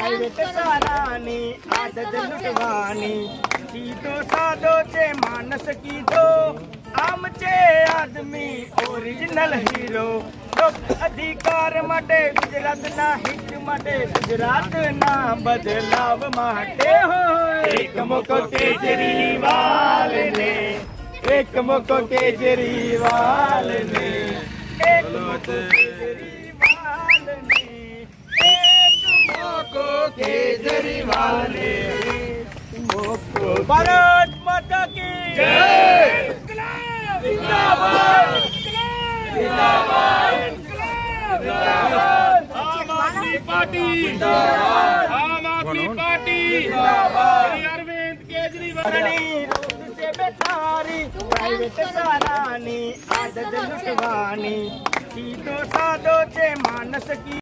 private सारानी आदत लुटवानी सीधो साधो चे मानस की दो आमचे आदमी ओरिजिनल हीरो अधिकार माटे गुजरात ना हिट माटे गुजरात ना बदलाव माटे हो एक मोको केजरीवाल ने एक मोको केजरीवाल ने एक मोको केजरीवाल ने एक मोको केजरीवाल ने भारत माता की जय जिंदाबाद जिंदाबाद जिंदाबाद आम आदमी पार्टी जिंदाबाद आम आदमी पार्टी जिंदाबाद अरविंद केजरीवाल से बेकारी प्राइवेट सारानी आदत लुटवानी सीधो साधो चे मानस की